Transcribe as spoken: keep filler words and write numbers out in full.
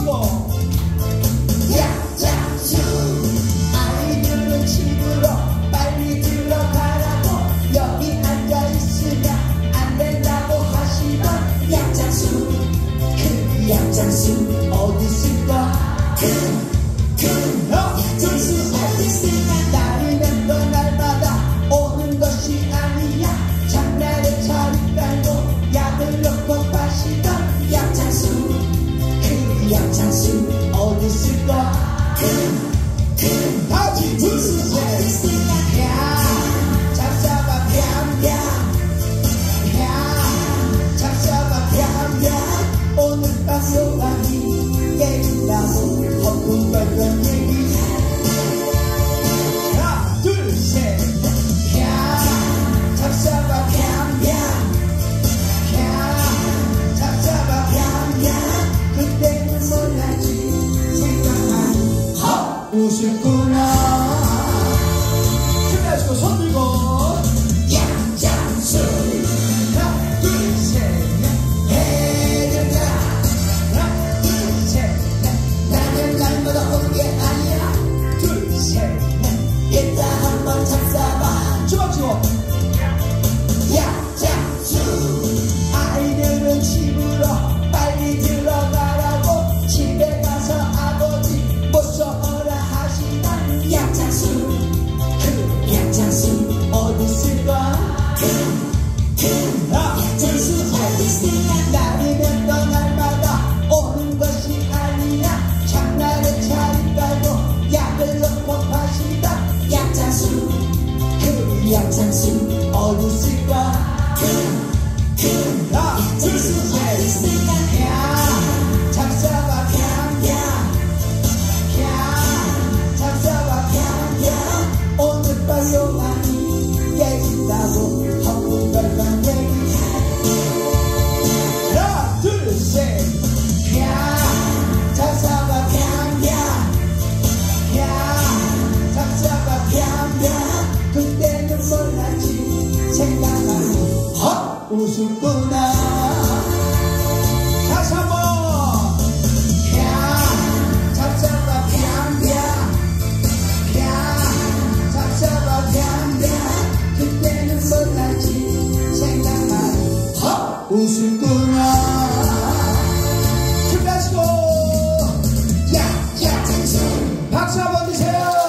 마시고 약장수 아이들은 집으로 빨리 들어가라고 여기 앉아있으면 안 된다고 하시던 약장수 그 약장수 어디 있을까 그 그 약장수 어디 있을까 날이면 또 날마다 오는 것이 아니야 장날에 자리 깔고 약을 넣고 파시던 약장수 그 약장수 어디 있을까 그 다같이 둘셋 어디 있을까 야 잡잡아 뺨뺨 야 잡잡아 뺨뺨 오늘 밤 요강이 깨진다고 허풍벌건 얘기 하나 둘셋 야 잡잡아 뺨뺨 야 잡잡아 뺨뺨 그때는 몰랐지 생각하니 헛 웃을구나 준비하시고 손 들고 약장수 하나 둘셋넷 해를 가 하나 둘셋넷 나는 날마다 오는 게 아니야 둘셋넷 일단 한번 잡숴봐 주먹 쥐고 약장수 아이들은 집으로 빨리 들어가라고 집에 가서 아버지 무서워라 하시던 약장수 그 약장수 어디 있을까 그 약장수 어디 있을까 날이면 또 날마다 오는 것이 아니야 장날에 자리 깔고 약을 넣고 파시던 약장수 그 약장수 어디 있을까 그 하나 약장수 어디 둘셋 있을까 야 잡숴봐 뺨뺨 야 잡숴봐 뺨뺨 오늘 밤 요강이 깨진다고 허풍벌건 얘기 하나 둘셋 야 잡숴봐 뺨뺨 야 잡숴봐 뺨뺨 그때는 몰랐지 생각하니 헛 웃었구나 다시 한번 야 잡숴봐 뺨뺨 야 잡숴봐 뺨뺨 그때는 몰랐지 생각하니 헛 웃을구나 준비하시고 야 약장수 박수 한번 주세요